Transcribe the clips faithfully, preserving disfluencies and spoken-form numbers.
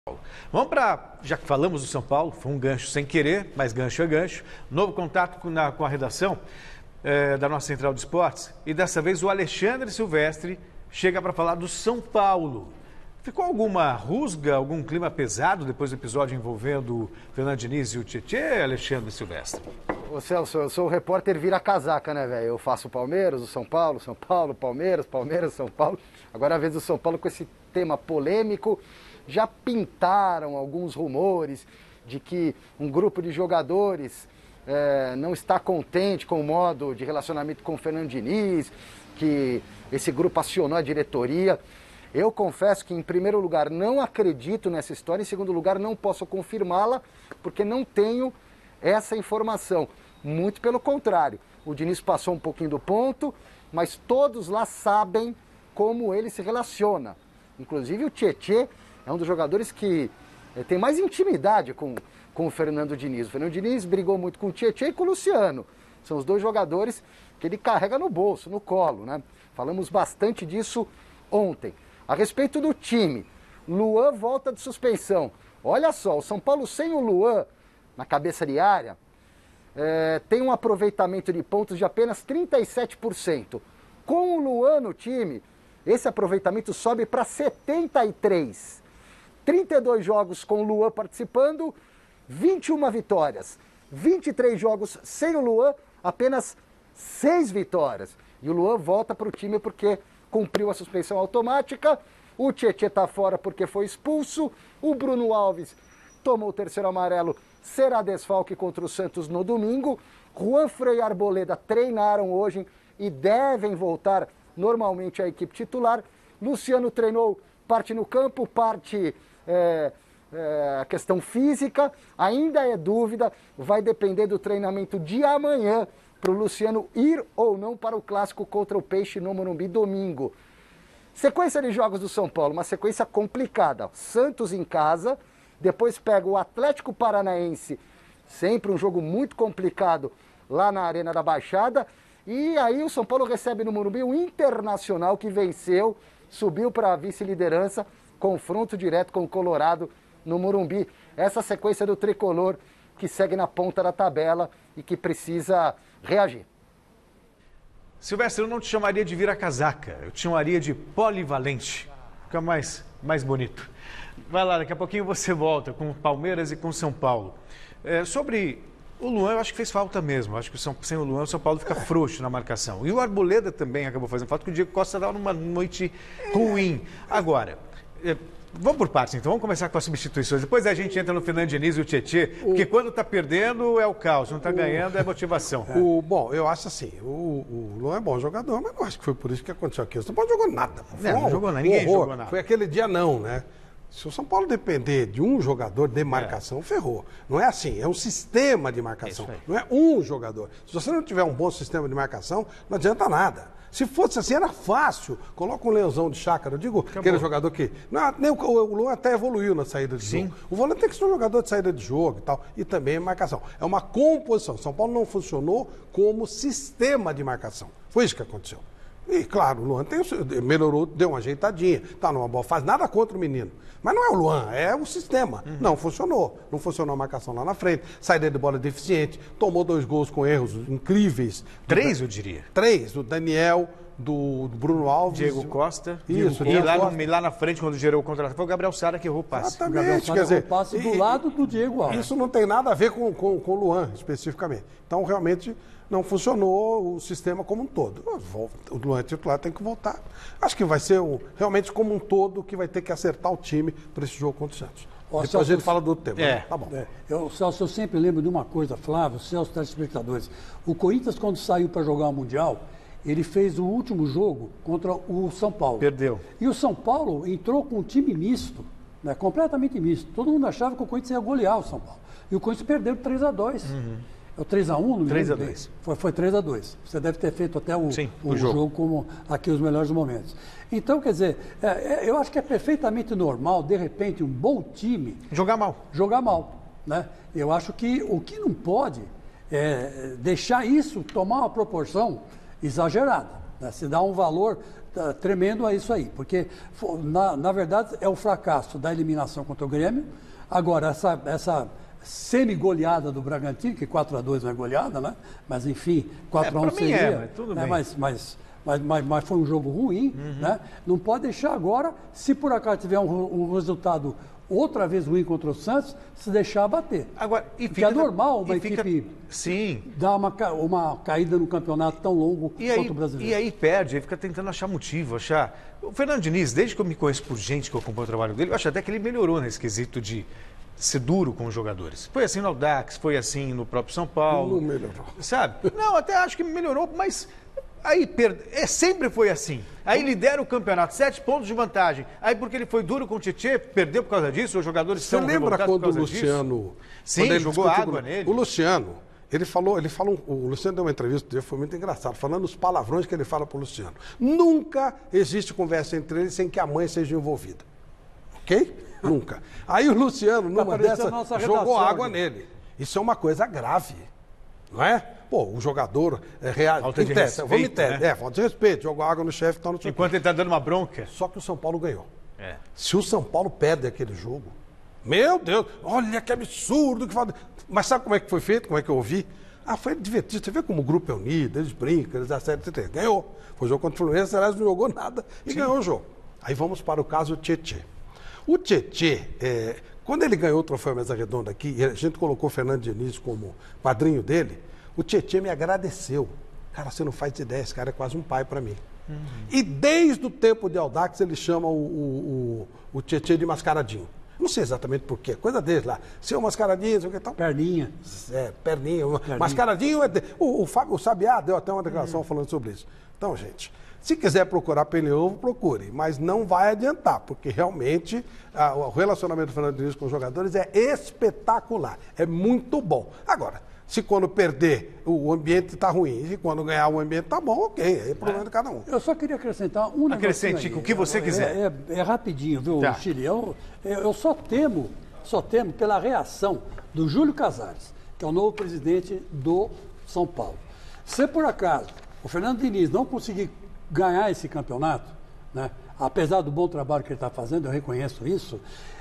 Vamos para, já que falamos do São Paulo, foi um gancho sem querer, mas gancho é gancho. Novo contato com, na, com a redação é, da nossa Central de Esportes. E dessa vez o Alexandre Silvestre chega para falar do São Paulo. Ficou alguma rusga, algum clima pesado depois do episódio envolvendo o Fernando Diniz e o Tietê, Alexandre Silvestre? Ô Celso, eu sou o repórter vira-casaca, né, velho? Eu faço o Palmeiras, o São Paulo, São Paulo, Palmeiras, Palmeiras, São Paulo. Agora é a vez do São Paulo com esse tema polêmico. Já pintaram alguns rumores de que um grupo de jogadores é, não está contente com o modo de relacionamento com o Fernando Diniz, que esse grupo acionou a diretoria. Eu confesso que, em primeiro lugar, não acredito nessa história, em segundo lugar, não posso confirmá-la, porque não tenho essa informação. Muito pelo contrário, o Diniz passou um pouquinho do ponto, mas todos lá sabem como ele se relaciona. Inclusive o Tietê é um dos jogadores que é, tem mais intimidade com, com o Fernando Diniz. O Fernando Diniz brigou muito com o Tietê e com o Luciano. São os dois jogadores que ele carrega no bolso, no colo, né? Falamos bastante disso ontem. A respeito do time, Luan volta de suspensão. Olha só, o São Paulo sem o Luan na cabeça de área é, tem um aproveitamento de pontos de apenas trinta e sete por cento. Com o Luan no time, esse aproveitamento sobe para setenta e três por cento. trinta e dois jogos com o Luan participando, vinte e uma vitórias. vinte e três jogos sem o Luan, apenas seis vitórias. E o Luan volta para o time porque cumpriu a suspensão automática. O Tietê está fora porque foi expulso. O Bruno Alves tomou o terceiro amarelo, será desfalque contra o Santos no domingo. Juanfran e Arboleda treinaram hoje e devem voltar normalmente à equipe titular. Luciano treinou parte no campo, parte é, é, a questão física. Ainda é dúvida, vai depender do treinamento de amanhã para o Luciano ir ou não para o clássico contra o Peixe no Morumbi domingo. Sequência de jogos do São Paulo, uma sequência complicada. Santos em casa, depois pega o Atlético Paranaense, sempre um jogo muito complicado lá na Arena da Baixada. E aí o São Paulo recebe no Morumbi o Internacional, que venceu, subiu para a vice-liderança, confronto direto com o Colorado no Morumbi. Essa sequência do tricolor que segue na ponta da tabela e que precisa reagir. Silvestre, eu não te chamaria de vira-casaca, eu te chamaria de polivalente. Fica mais, mais bonito. Vai lá, daqui a pouquinho você volta com o Palmeiras e com o São Paulo. É, sobre o Luan, eu acho que fez falta mesmo. Eu acho que São, sem o Luan, o São Paulo fica frouxo na marcação. E o Arboleda também acabou fazendo falta, porque o Diego Costa dava uma noite ruim. Agora, é, vamos por partes, então. Vamos começar com as substituições. Depois a gente entra no Fernando Diniz e o Tietê, porque quando está perdendo é o caos, não está ganhando é motivação. O, bom, eu acho assim, o, o Luan é bom jogador, mas não acho que foi por isso que aconteceu aqui. O São Paulo jogou nada. Não, não jogou nada, ninguém jogou nada. Foi aquele dia não, né? Se o São Paulo depender de um jogador de marcação, é. ferrou. Não é assim, é um sistema de marcação. Não é um jogador. Se você não tiver um bom sistema de marcação, não adianta nada. Se fosse assim, era fácil. Coloca um leãozão de chácara. Eu digo, Acabou. aquele jogador que... Não, nem o, o Luan até evoluiu na saída de Sim. jogo. O volante tem que ser um jogador de saída de jogo e tal. E também marcação. É uma composição. São Paulo não funcionou como sistema de marcação. Foi isso que aconteceu. E, claro, o Luan tem, melhorou, deu uma ajeitadinha, está numa boa fase, nada contra o menino. Mas não é o Luan, é o sistema. Uhum. Não funcionou. Não funcionou a marcação lá na frente, saída de bola deficiente, tomou dois gols com erros incríveis. Três, eu diria. Três, do Daniel, do, do Bruno Alves. Diego Costa. Isso, e Diego lá, Costa. No, lá na frente, quando gerou o contra-ataque, foi o Gabriel Sara que errou o passe. Exatamente. O Gabriel Sara quer dizer, errou o passe do e, lado do Diego Alves. Isso não tem nada a ver com, com, com o Luan, especificamente. Então, realmente... não funcionou o sistema como um todo. O Luan titular tem que voltar. Acho que vai ser um, realmente como um todo que vai ter que acertar o time para esse jogo contra o Santos. Ó, Depois Celso, a gente fala do outro tema. É. Né? Tá bom. É. Eu, Celso, eu sempre lembro de uma coisa, Flávio, Celso, telespectadores. O Corinthians, quando saiu para jogar o Mundial, ele fez o último jogo contra o São Paulo. Perdeu. E o São Paulo entrou com um time misto, né, completamente misto. Todo mundo achava que o Corinthians ia golear o São Paulo. E o Corinthians perdeu de três a dois. Uhum. É o três a um? três a dois. Foi, foi três a dois. Você deve ter feito até o, Sim, o, o jogo. jogo como aqui os melhores momentos. Então, quer dizer, é, é, eu acho que é perfeitamente normal, de repente, um bom time... Jogar mal. Jogar mal, né? Eu acho que o que não pode é deixar isso tomar uma proporção exagerada. Né? Se dá um valor uh, tremendo a isso aí, porque, na, na verdade, é o fracasso da eliminação contra o Grêmio. Agora, essa, essa semi-goleada do Bragantino, que quatro a dois não é goleada, né? Mas, enfim, quatro a um é, seria. É, mas tudo né? bem. Mas, mas, mas, mas, mas foi um jogo ruim, uhum. né? Não pode deixar agora, se por acaso tiver um, um resultado outra vez ruim contra o Santos, se deixar bater. Agora, e fica, é normal uma fica, equipe sim. dar uma, uma caída no campeonato tão longo e quanto aí, o brasileiro. E aí perde, aí fica tentando achar motivo, achar... O Fernando Diniz, desde que eu me conheço por gente que eu acompanho o trabalho dele, eu acho até que ele melhorou nesse quesito de ser duro com os jogadores. Foi assim no Audax, foi assim no próprio São Paulo. Não melhorou. Sabe? Não, até acho que melhorou, mas... Aí per... é, sempre foi assim. Aí lidera o campeonato, sete pontos de vantagem. Aí porque ele foi duro com o Tietê, perdeu por causa disso, os jogadores Você são lembra quando o Luciano... Disso? Sim, ele jogou água com... nele. O Luciano, ele falou, ele falou, o Luciano deu uma entrevista, foi muito engraçado, falando os palavrões que ele fala para o Luciano. Nunca existe conversa entre eles sem que a mãe seja envolvida. Ok? Nunca. Aí o Luciano, numa dessa, jogou água né? nele. Isso é uma coisa grave, não é? Pô, o jogador é real. Falta de tese, respeito, vamos em tese. né? É, falta de respeito. Jogou água no chefe e tal, não sei o quê. Enquanto ele está dando uma bronca. Só que o São Paulo ganhou. É. Se o São Paulo perde aquele jogo, meu Deus, olha que absurdo que fala. Mas sabe como é que foi feito? Como é que eu ouvi? Ah, foi divertido. Você vê como o grupo é unido, eles brincam, eles acertam, etcétera. Ganhou. Foi jogo contra o Fluminense, aliás, não jogou nada e Sim. ganhou o jogo. Aí vamos para o caso Tietê. O Tietê, é, quando ele ganhou o troféu Mesa Redonda aqui, e a gente colocou o Fernando Diniz como padrinho dele, o Tietê me agradeceu. Cara, você não faz ideia, esse cara é quase um pai para mim. Uhum. E desde o tempo de Audax ele chama o, o, o, o Tietê de mascaradinho. Não sei exatamente por quê, coisa dele lá. Seu mascaradinho, sei o que tal. Perninha. É, perninha. perninha. Mascaradinho é de... O, o, Fábio, o Sabiá deu até uma declaração uhum. falando sobre isso. Então, gente, se quiser procurar pneu, procure. Mas não vai adiantar, porque realmente a, o relacionamento do Fernando Diniz com os jogadores é espetacular. É muito bom. Agora, se quando perder o ambiente está ruim, e quando ganhar o ambiente está bom, ok, aí é problema de cada um. Eu só queria acrescentar um negócio. Acrescente o que você é, quiser. É, é, é rapidinho, viu, tá. Chile? Eu, eu só temo, só temo pela reação do Júlio Casares, que é o novo presidente do São Paulo. Se por acaso o Fernando Diniz não conseguir ganhar esse campeonato, né, apesar do bom trabalho que ele está fazendo, eu reconheço isso,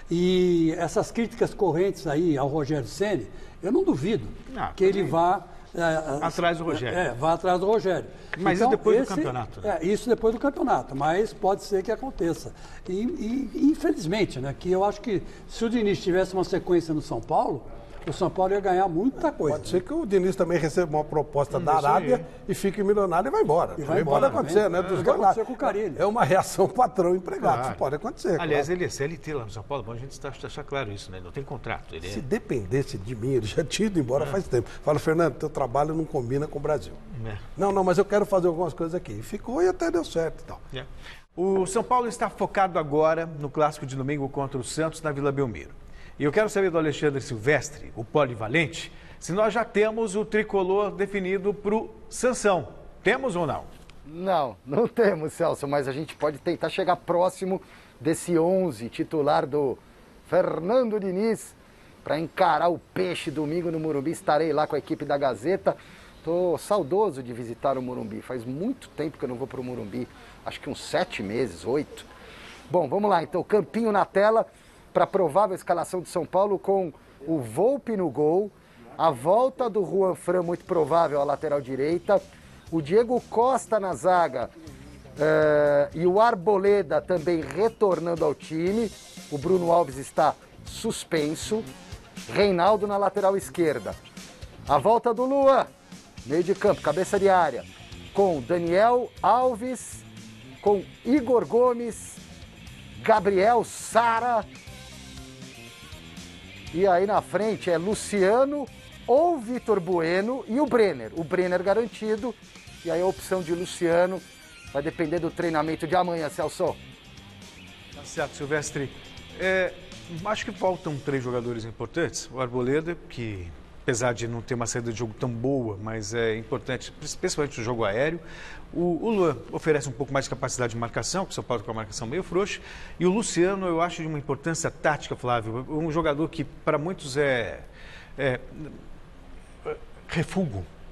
e essas críticas correntes aí ao Rogério Ceni, eu não duvido não, que ele vá... É, atrás do Rogério. É, vá atrás do Rogério. Mas então, isso depois esse, do campeonato. Né? É, isso depois do campeonato, mas pode ser que aconteça. E, e infelizmente, né, que eu acho que se o Diniz tivesse uma sequência no São Paulo, o São Paulo ia ganhar muita coisa. Pode ser que o Diniz também receba uma proposta hum, da Arábia aí. E fique milionário e vai embora. E vai embora, pode acontecer, também. né? Dos dois lados. Com o Carille. É uma reação patrão-empregado. Claro. Isso pode acontecer. Aliás, claro. ele é C L T lá no São Paulo, bom a gente está deixar claro isso, né? Não tem contrato. Ele Se é... dependesse de mim, ele já tinha ido embora é. faz tempo. Fala, Fernando, teu trabalho não combina com o Brasil. É. Não, não, mas eu quero fazer algumas coisas aqui. E ficou e até deu certo e tal. É. O São Paulo está focado agora no clássico de domingo contra o Santos na Vila Belmiro. E eu quero saber do Alexandre Silvestre, o polivalente, se nós já temos o tricolor definido para o Sansão. Temos ou não? Não, não temos, Celso, mas a gente pode tentar chegar próximo desse onze titular do Fernando Diniz para encarar o Peixe domingo no Morumbi. Estarei lá com a equipe da Gazeta. Estou saudoso de visitar o Morumbi. Faz muito tempo que eu não vou para o Morumbi. Acho que uns sete meses, oito. Bom, vamos lá então. Campinho na tela para a provável escalação de São Paulo com o Volpi no gol. A volta do Juan Fran, muito provável, à lateral direita. O Diego Costa na zaga. Uh, e o Arboleda também retornando ao time. O Bruno Alves está suspenso. Reinaldo na lateral esquerda. A volta do Luan, meio de campo, cabeça de área. Com Daniel Alves, com Igor Gomes, Gabriel Sara. E aí na frente é Luciano ou Vitor Bueno e o Brenner. O Brenner garantido. E aí a opção de Luciano vai depender do treinamento de amanhã, Celso. Tá certo, Silvestre. É, acho que faltam três jogadores importantes. O Arboleda, que apesar de não ter uma saída de jogo tão boa, mas é importante, principalmente no jogo aéreo. O, o Luan oferece um pouco mais de capacidade de marcação, que o São Paulo com a marcação meio frouxa. E o Luciano, eu acho de uma importância tática, Flávio. Um jogador que para muitos é, é refúgio.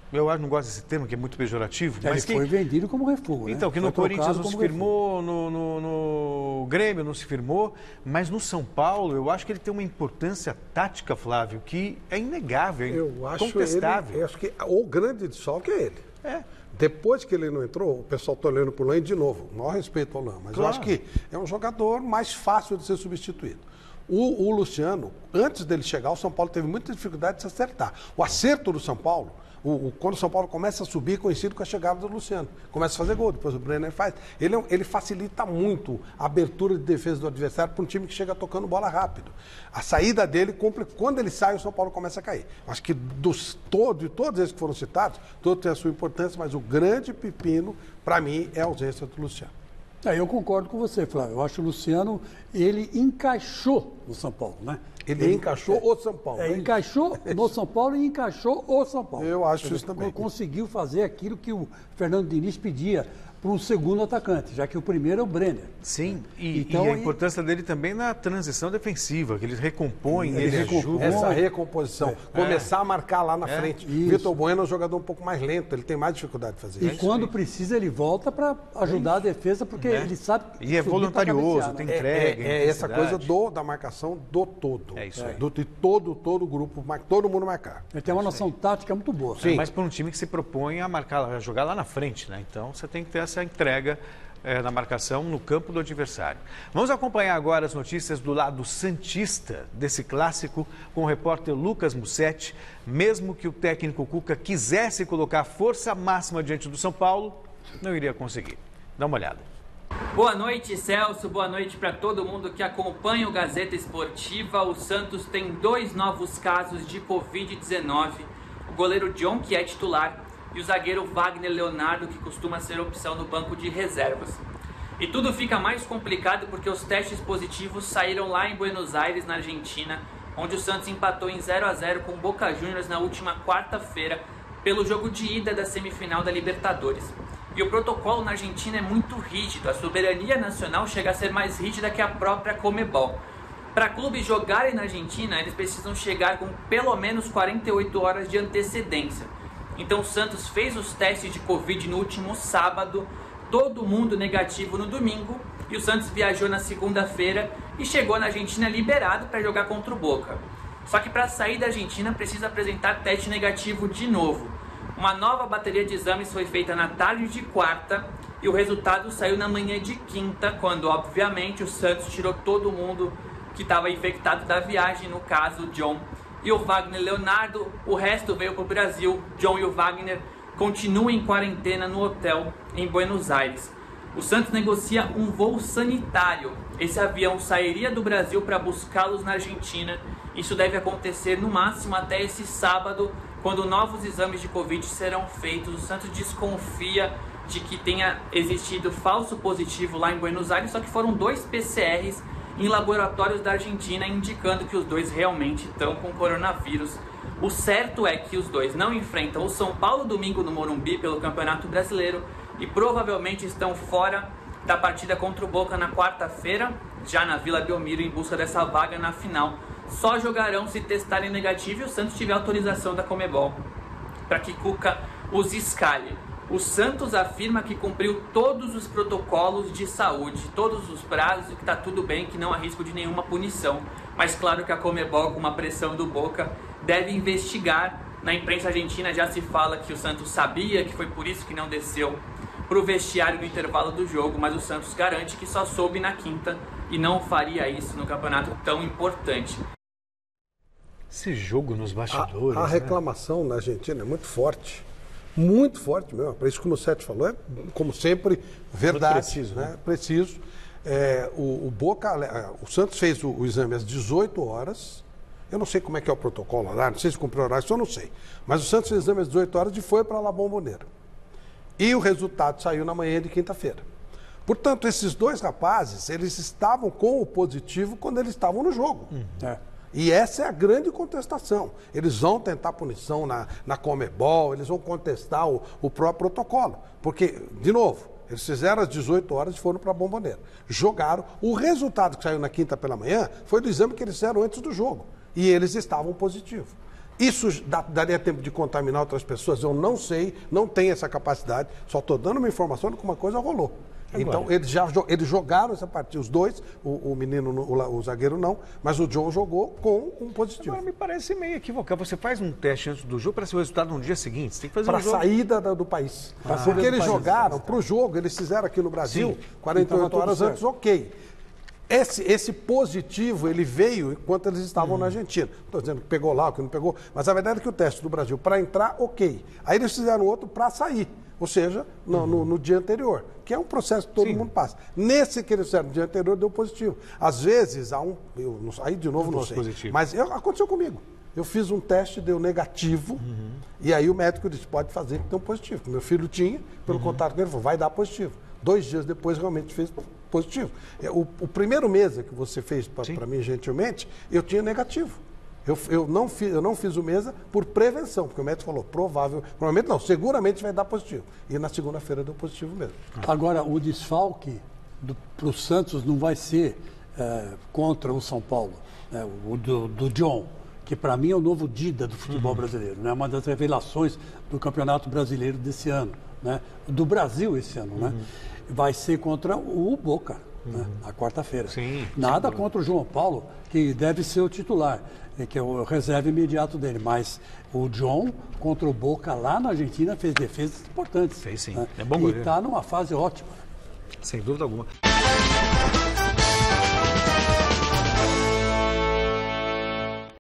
Eu não gosto desse termo, que é muito pejorativo. Ele mas que... foi vendido como refúgio. Então, né? que foi no Corinthians não se refúgio. firmou, no, no, no Grêmio não se firmou, mas no São Paulo eu acho que ele tem uma importância tática, Flávio, que é inegável, eu acho incontestável. Ele, eu acho que o grande desfalque é ele. É. Depois que ele não entrou, o pessoal está olhando para o Lan de novo. O maior respeito ao Lan, mas Claro. eu acho que é um jogador mais fácil de ser substituído. O, o Luciano, antes dele chegar, o São Paulo teve muita dificuldade de se acertar. O acerto do São Paulo, o, o, quando o São Paulo começa a subir, coincide com a chegada do Luciano. Começa a fazer gol, depois o Brenner faz. Ele, é, ele facilita muito a abertura de defesa do adversário para um time que chega tocando bola rápido. A saída dele, quando ele sai, o São Paulo começa a cair. Acho que dos, todo, de todos esses que foram citados, todos têm a sua importância, mas o grande pepino, para mim, é a ausência do Luciano. É, eu concordo com você, Flávio. Eu acho que o Luciano, ele encaixou no São Paulo, né? Ele, ele encaixou é, o São Paulo. É, encaixou no São Paulo e encaixou o São Paulo. Eu acho ele isso também. Conseguiu fazer aquilo que o Fernando Diniz pedia para um segundo atacante, já que o primeiro é o Brenner. Sim, e, então, e a importância dele também na transição defensiva, que ele recompõe, ele, ele ajuda. Essa recomposição, é. começar a marcar lá na é. frente. Isso. Vitor Bueno é um jogador um pouco mais lento, ele tem mais dificuldade de fazer e isso. E quando precisa, ele volta para ajudar é a defesa, porque é. ele sabe... E é voluntarioso, tem entrega. É, é, é essa coisa do, da marcação do todo. É isso aí. Do, de todo, todo o grupo, todo mundo marcar. Ele tem uma noção tática muito boa. Sim. É, mas para um time que se propõe a marcar, a jogar lá na frente, né? Então você tem que ter essa entrega É, na marcação no campo do adversário. Vamos acompanhar agora as notícias do lado santista desse clássico com o repórter Lucas Mussetti. Mesmo que o técnico Cuca quisesse colocar força máxima diante do São Paulo, não iria conseguir. Dá uma olhada. Boa noite, Celso. Boa noite para todo mundo que acompanha o Gazeta Esportiva. O Santos tem dois novos casos de covid dezenove. O goleiro John, que é titular, e o zagueiro Wagner Leonardo, que costuma ser opção no banco de reservas. E tudo fica mais complicado porque os testes positivos saíram lá em Buenos Aires, na Argentina, onde o Santos empatou em zero a zero com o Boca Juniors na última quarta-feira, pelo jogo de ida da semifinal da Libertadores. E o protocolo na Argentina é muito rígido, a soberania nacional chega a ser mais rígida que a própria Conmebol. Para clubes jogarem na Argentina, eles precisam chegar com pelo menos quarenta e oito horas de antecedência. Então o Santos fez os testes de Covid no último sábado, todo mundo negativo no domingo, e o Santos viajou na segunda-feira e chegou na Argentina liberado para jogar contra o Boca. Só que para sair da Argentina precisa apresentar teste negativo de novo. Uma nova bateria de exames foi feita na tarde de quarta e o resultado saiu na manhã de quinta, quando obviamente o Santos tirou todo mundo que estava infectado da viagem, no caso o John e o Wagner Leonardo. O resto veio para o Brasil. John e o Wagner continuam em quarentena no hotel em Buenos Aires. O Santos negocia um voo sanitário. Esse avião sairia do Brasil para buscá-los na Argentina. Isso deve acontecer no máximo até esse sábado, quando novos exames de Covid serão feitos. O Santos desconfia de que tenha existido falso positivo lá em Buenos Aires, só que foram dois P C Rs em laboratórios da Argentina, indicando que os dois realmente estão com coronavírus. O certo é que os dois não enfrentam o São Paulo domingo no Morumbi pelo Campeonato Brasileiro e provavelmente estão fora da partida contra o Boca na quarta-feira, já na Vila Belmiro, em busca dessa vaga na final. Só jogarão se testarem negativo e o Santos tiver autorização da Conmebol para que Cuca os escalhe. O Santos afirma que cumpriu todos os protocolos de saúde, todos os prazos, que está tudo bem, que não há risco de nenhuma punição. Mas claro que a Conmebol, com uma pressão do Boca, deve investigar. Na imprensa argentina já se fala que o Santos sabia, que foi por isso que não desceu para o vestiário no intervalo do jogo, mas o Santos garante que só soube na quinta e não faria isso no campeonato tão importante. Esse jogo nos bastidores... A, a reclamação né? na Argentina é muito forte. Muito forte mesmo. Para isso que o Mussetti falou, é, como sempre, verdade. Muito preciso. Né? Né? Preciso. É, o, o, Boca, o Santos fez o, o exame às dezoito horas. Eu não sei como é que é o protocolo lá, não sei se cumpriu o horário, isso eu não sei. Mas o Santos fez o exame às dezoito horas e foi para La Bombonera. E o resultado saiu na manhã de quinta-feira. Portanto, esses dois rapazes, eles estavam com o positivo quando eles estavam no jogo. Uhum. É. E essa é a grande contestação. Eles vão tentar punição na, na Conmebol, eles vão contestar o, o próprio protocolo. Porque, de novo, eles fizeram às dezoito horas e foram para a Bombonera. Jogaram. O resultado que saiu na quinta pela manhã foi do exame que eles fizeram antes do jogo. E eles estavam positivos. Isso dá, daria tempo de contaminar outras pessoas? Eu não sei, não tenho essa capacidade, só estou dando uma informação de que uma coisa rolou. Agora. Então, eles já eles jogaram essa partida, os dois, o, o menino, o, o zagueiro não, mas o John jogou com um positivo. Agora, me parece meio equivocado. Você faz um teste antes do jogo para ser o resultado no dia seguinte. Você tem que fazer para um jogo... saída do país. Ah, porque eles país, jogaram para o jogo, eles fizeram aqui no Brasil, sim, quarenta e oito horas antes, ok. Esse, esse positivo, ele veio enquanto eles estavam hum. na Argentina. Não estou dizendo que pegou lá, que não pegou, mas a verdade é que o teste do Brasil, para entrar, ok. Aí eles fizeram outro para sair. Ou seja, no, no, no dia anterior, que é um processo que todo Sim. mundo passa. Nesse que eles fizeram no dia anterior, deu positivo. Às vezes, há um. Eu não, aí, de novo, não, não sei. Positivo. Mas eu, aconteceu comigo. Eu fiz um teste, deu negativo, uhum. e aí o médico disse: pode fazer que deu positivo. Meu filho tinha, pelo uhum. contato com ele, falou: vai dar positivo. Dois dias depois, realmente fez positivo. O, o primeiro mês que você fez para mim, gentilmente, eu tinha negativo. Eu, eu, não fiz, eu não fiz o mesa por prevenção, porque o médico falou, provável, provavelmente não, seguramente vai dar positivo. E na segunda-feira deu positivo mesmo. Agora, o desfalque para o Santos não vai ser é, contra o São Paulo, né, o do, do John, que para mim é o novo Dida do futebol uhum. brasileiro, né, uma das revelações do Campeonato Brasileiro desse ano, né, do Brasil esse ano, uhum. né, vai ser contra o Boca, uhum. né, na quarta-feira. Nada contra o João Paulo, que deve ser o titular, que é o reserva imediato dele, mas o John contra o Boca lá na Argentina fez defesas importantes. Fez sim, né? É bom E está numa fase ótima. Sem dúvida alguma.